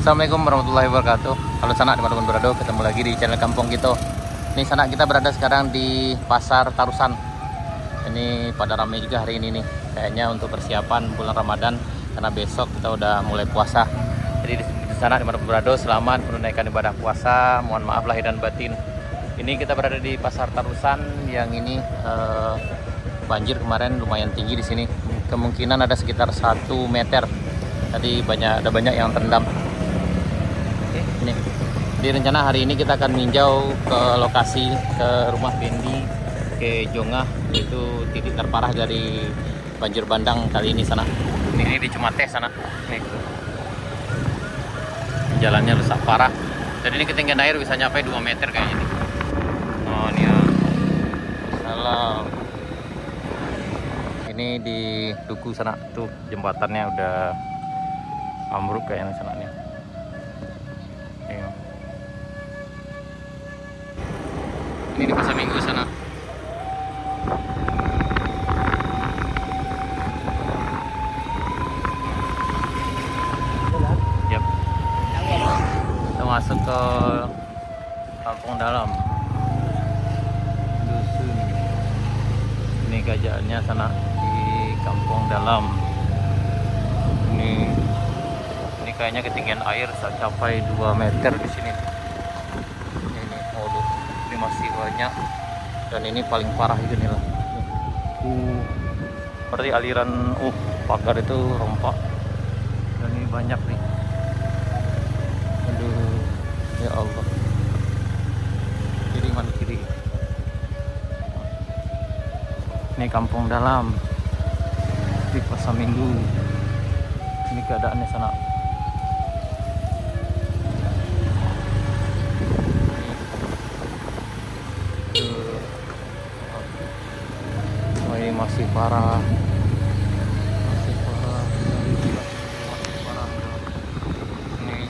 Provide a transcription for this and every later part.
Assalamualaikum warahmatullahi wabarakatuh. Halo sanak teman-teman berado, ketemu lagi di channel Kampung Kita. Ini sanak kita berada sekarang di Pasar Tarusan. Ini pada ramai juga hari ini nih. Kayaknya untuk persiapan bulan Ramadan karena besok kita udah mulai puasa. Jadi di sana teman-teman berado, selamat menunaikan ibadah puasa. Mohon maaf lahir dan batin. Ini kita berada di Pasar Tarusan yang ini banjir kemarin lumayan tinggi di sini. Kemungkinan ada sekitar 1 meter. Tadi ada banyak yang terendam. Ini di rencana hari ini kita akan meninjau ke lokasi ke rumah Bendi ke Jongah, itu titik terparah dari banjir bandang kali ini sana. Ini di Cumate sana. Nih. Jalannya rusak parah. Dan ini ketinggian air bisa nyampe 2 meter kayaknya nih. Oh ini ya. Salam. Ini di Duku sana tuh jembatannya udah ambruk kayaknya sana nih. Ini di Pasar Minggu sana. Yap. Kita masuk ke kampung dalam dusun. Ini gajahannya sana di kampung dalam. Ini kayaknya ketinggian air capai 2 meter di sini. Masih banyak, dan ini paling parah itu nih lah. Berarti aliran pagar itu rompak, dan ini banyak nih. Aduh, ya Allah. Kiri mana kiri? Ini kampung dalam di Pasar Minggu. Ini keadaannya sana. Masih parah, masih parah. Ini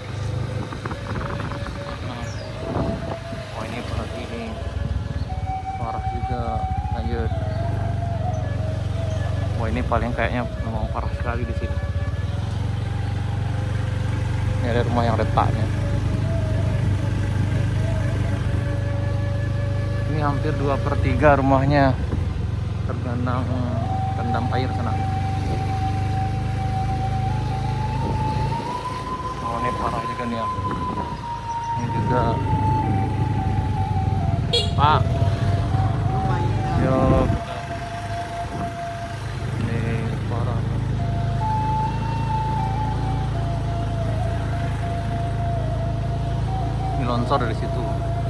ini berarti ini parah juga. Lanjut. Ini paling kayaknya memang parah sekali di sini. Ini ada rumah yang retaknya. Ini hampir 2/3 rumahnya tergenang terendam air sana. Oh ini parah juga nih ya. Ini juga Pak. Yo. Ini parah. Ini longsor dari situ.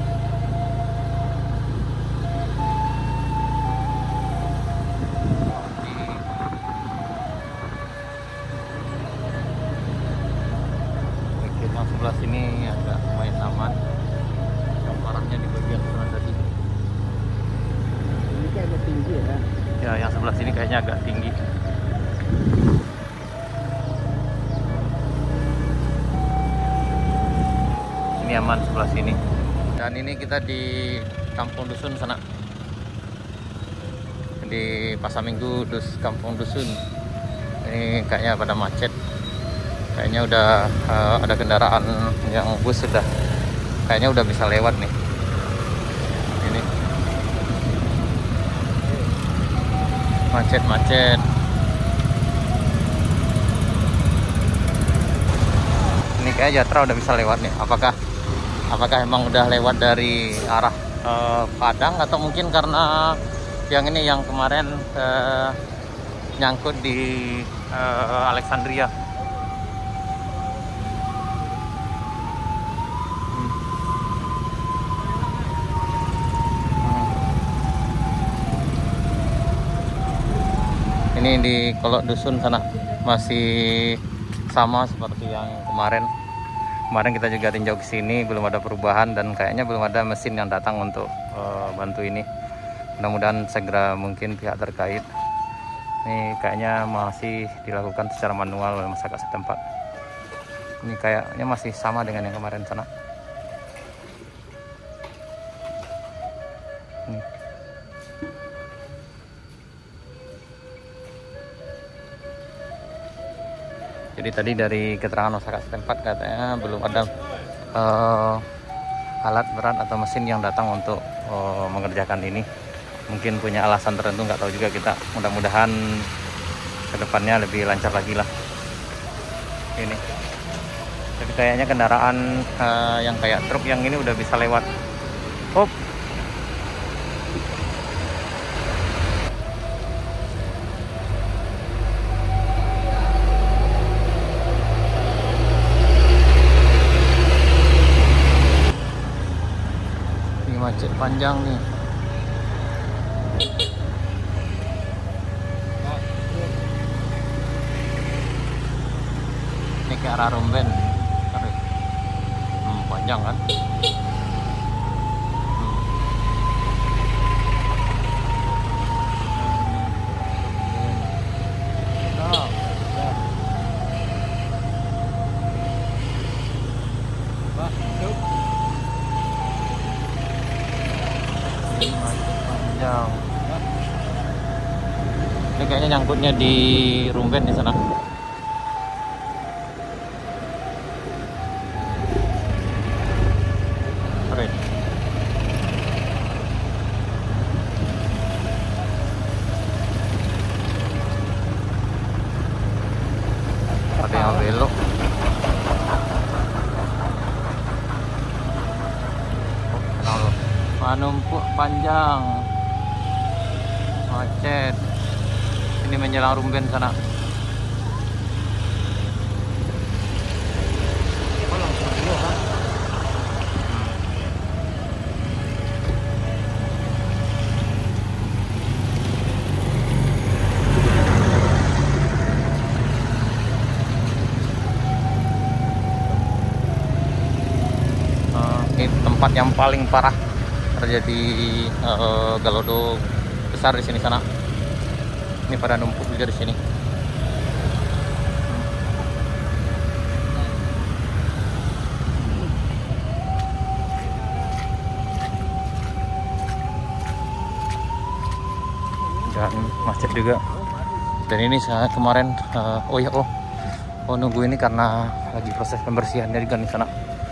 Sebelah sini agak lumayan aman. Yang parahnya di bagian sana tadi. Ini kayak agak tinggi ya? Ya, yang sebelah sini kayaknya agak tinggi. Ini aman sebelah sini. Dan ini kita di Kampung Dusun sana. Di Pasar Minggu Kampung Dusun. Ini kayaknya pada macet. Kayaknya udah ada kendaraan yang bus sudah kayaknya udah bisa lewat nih. Ini macet. Ini kayak Jatra udah bisa lewat nih. Apakah emang udah lewat dari arah Padang, atau mungkin karena yang ini yang kemarin nyangkut di Alexandria. Ini di Kolok Dusun sana masih sama seperti yang kemarin. Kemarin kita juga tinjau ke sini, belum ada perubahan dan kayaknya belum ada mesin yang datang untuk bantu ini. Mudah-mudahan segera mungkin pihak terkait. Ini kayaknya masih dilakukan secara manual oleh masyarakat setempat. Ini kayaknya masih sama dengan yang kemarin sana. Jadi tadi dari keterangan masyarakat setempat katanya belum ada alat berat atau mesin yang datang untuk mengerjakan ini. Mungkin punya alasan tertentu, nggak tahu juga kita. Mudah-mudahan kedepannya lebih lancar lagi lah ini. Tapi kayaknya kendaraan yang kayak truk yang ini udah bisa lewat. Hop. Ini macet panjang nih. Ini ke arah Rumben. Panjang kan? Panjang. Ini kayaknya nyangkutnya di Rumben di sana. Ada yang belok. Numpuk panjang, macet. Ini menjelang Rumben sana. Ini tempat yang paling parah terjadi galodo besar di sini sana. Ini pada numpuk juga di sini. Dan macet juga. Dan ini saya kemarin nunggu ini karena lagi proses pembersihan dari di sana.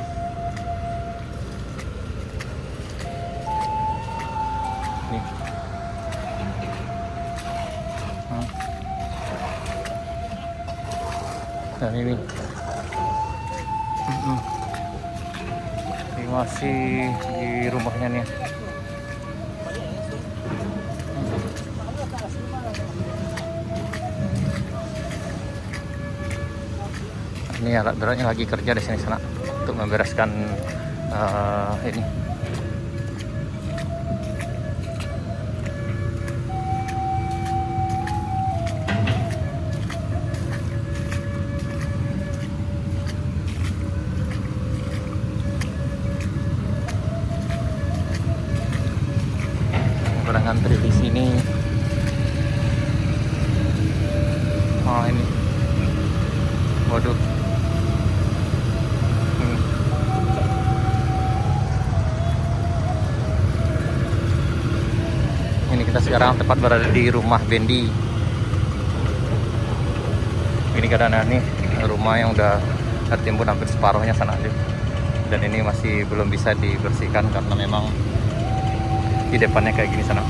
Dan ini masih di rumahnya nih. Ini alat beratnya lagi kerja di sini sana untuk membereskan ini. Ngantri di sini. Oh ini, waduh. Ini kita sekarang tepat berada di rumah Bendi. Ini keadaan nih rumah yang udah tertimbun hampir separuhnya sana aja. Dan ini masih belum bisa dibersihkan karena memang di depannya kayak gini sana.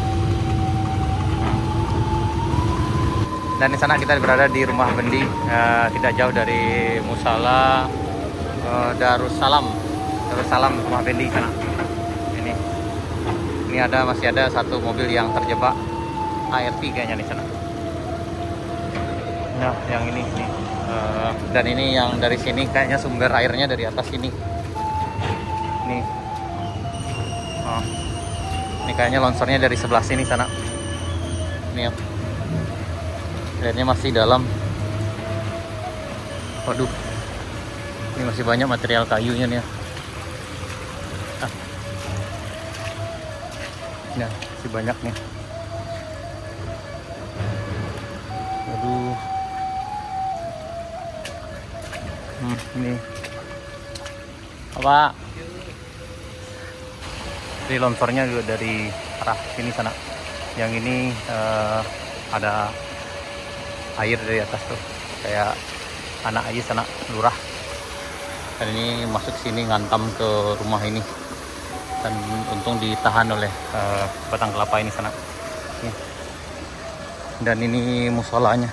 Dan di sana kita berada di rumah Bendi, tidak jauh dari Musala Darussalam rumah Bendi sana. Ini masih ada satu mobil yang terjebak ART kayaknya di sana. Nah, yang ini nih. Dan ini yang dari sini kayaknya sumber airnya dari atas sini. Nih. Oh. Ini kayaknya longsornya dari sebelah sini sana. Ini ya. Airnya masih dalam. Waduh. Ini masih banyak material kayunya nih ya. Nah, masih banyak nih. Waduh. Ini. Apa? Jadi longsornya juga dari arah sini sana. Yang ini ada air dari atas tuh, kayak anak Ayis, anak lurah. Dan ini masuk sini ngantam ke rumah ini. Dan untung ditahan oleh batang kelapa ini sana. Nih. Dan ini musolanya.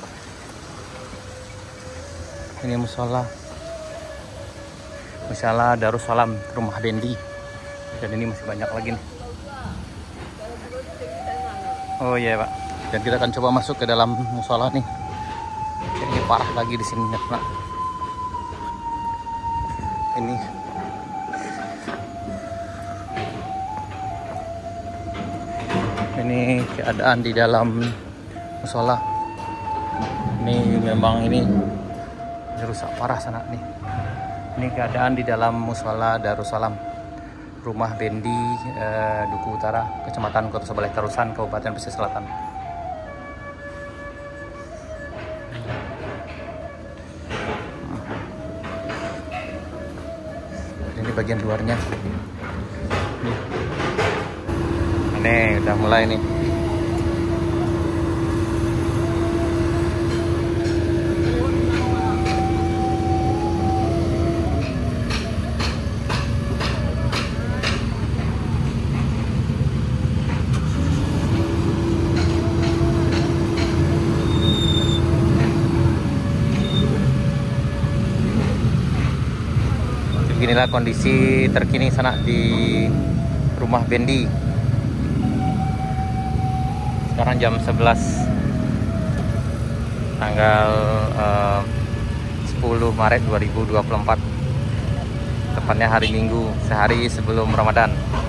Ini musola Darussalam, rumah Bendi. Dan ini masih banyak lagi nih. Oh iya Pak. Dan kita akan coba masuk ke dalam musola nih. Ini parah lagi di sini Nak. Ini keadaan di dalam musola. Ini memang ini rusak parah sana nih. Ini keadaan di dalam musola Darussalam, rumah Bendi, Duku Utara, Kecamatan Kota Sebaleh Tarusan, Kabupaten Pesisir Selatan. Ini bagian luarnya. Nih udah mulai nih. Beginilah kondisi terkini sana di rumah Bendi. Sekarang jam 11 tanggal 10 Maret 2024, tepatnya hari Minggu, sehari sebelum Ramadan.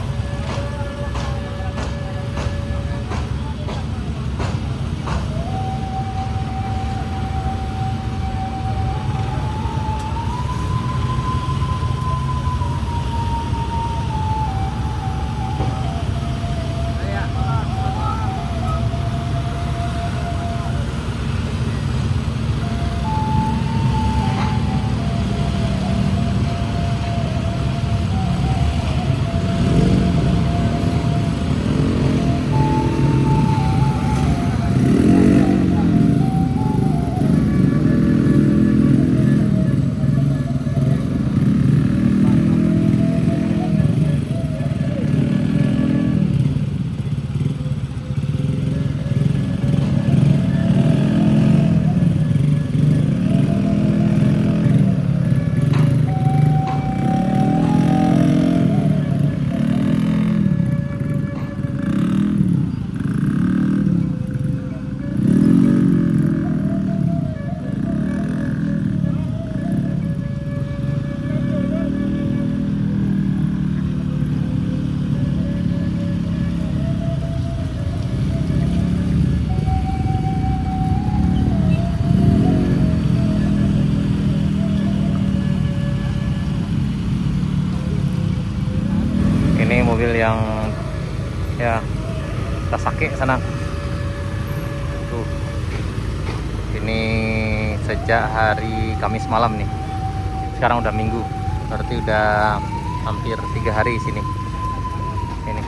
Mobil yang ya Tasake sana tuh, ini sejak hari Kamis malam nih, sekarang udah Minggu, berarti udah hampir 3 hari sini ini.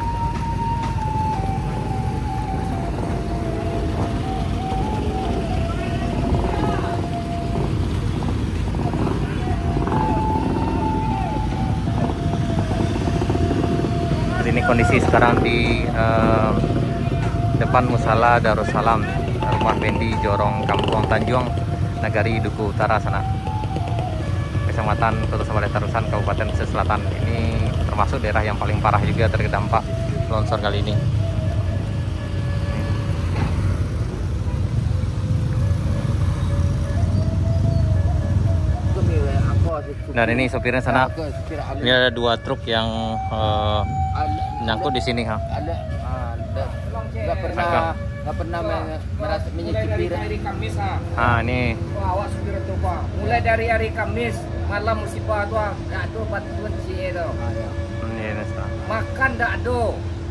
Ini kondisi sekarang di depan musola Darussalam, rumah Bendi, Jorong Kampung Tanjung, Nagari, Duku Utara sana, Kecamatan Kota Sebaleh Tarusan, Kabupaten Pesisir Selatan. Ini termasuk daerah yang paling parah juga terdampak longsor kali ini. Dan ini sopirnya sana. Ini ada 2 truk yang nyangkut di sini, ha. Nggak pernah merasa menyicipi dari Kamis, ha. Ah, ini. Wah, awak supir itu, Pak. Mulai dari hari Kamis malam musibah tu, nggak ada bantuan si itu. Ini nesta. Makan tak ada.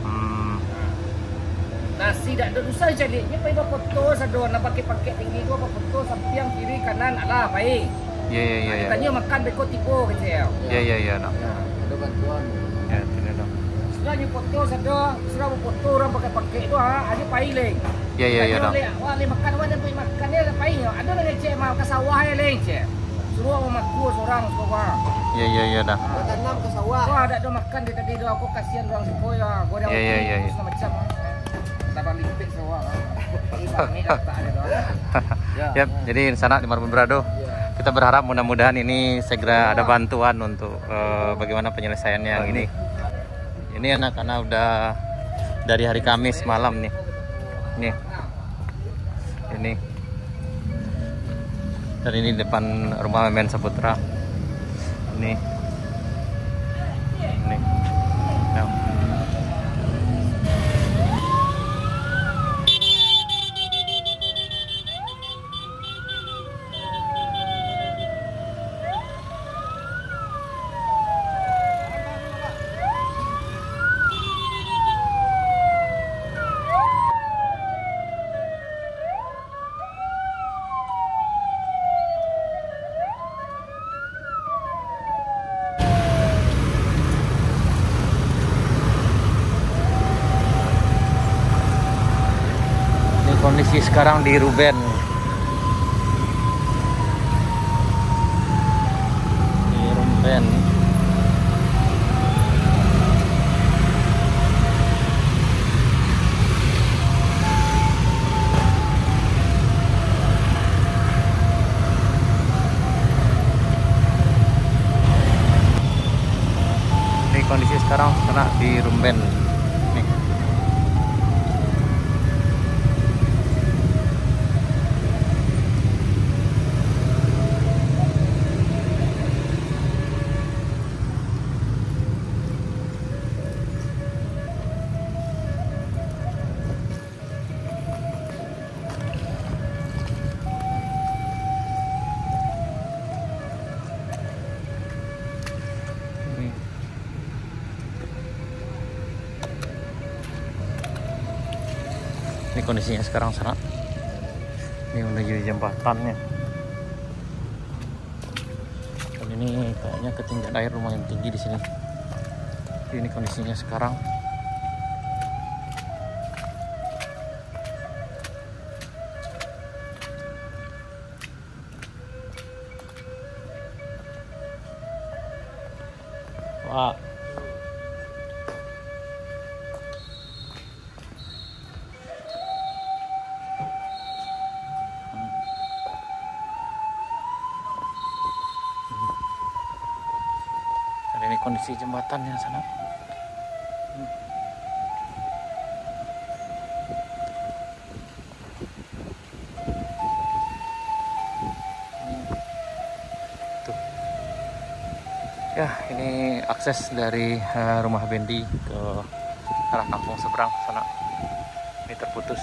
Nasi tak ada, susah jadi. Ini pakai foto sado, nak pakai tinggi tu apa foto samping kiri kanan, alah baik. Iya. Tanya makan beko tipu kecil. Iya, nak. Ada bantuan. Ya, ini dong. Setelahnya foto sado, serah foto orang pakai itu, ha, ada pilih. Iya iya iya dong. Wali makan pergi makan dia apa ini? Ada lagi cek mau ke sawah ya leng cek. Suruh sama aku seorang sekolah. Iya iya iya dah. Tanam ke sawah. Wah ada do makan dia tadi do aku kasihan orang siko ya. Gua dia iya. macam tambah limpik sawah. Ini tak ada do. Yap, jadi di sana di Marbun Berado. Kita berharap mudah-mudahan ini segera ada bantuan untuk bagaimana penyelesaiannya yang ini. Ini anak-anak udah dari hari Kamis malam nih. Nih. Ini. Dan ini depan rumah Memen Saputra. Ini. Ini. Nah. Kondisi sekarang di Ruben. Di Ruben. Ini kondisi sekarang karena di Ruben. Ini kondisinya sekarang sana. Ini menuju jembatannya. Dan ini kayaknya ketinggian air lumayan tinggi di sini. Ini kondisinya sekarang. Wah. Ini kondisi jembatannya sana. Tuh. Ya, ini akses dari rumah Bendi ke arah kampung seberang sana. Ini terputus.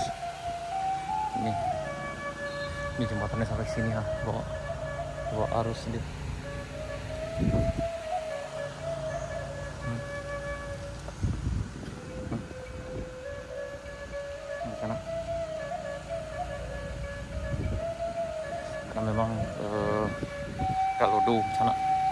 Ini jembatannya sampai sini ya, bawa arus dia. Karena memang kalau sana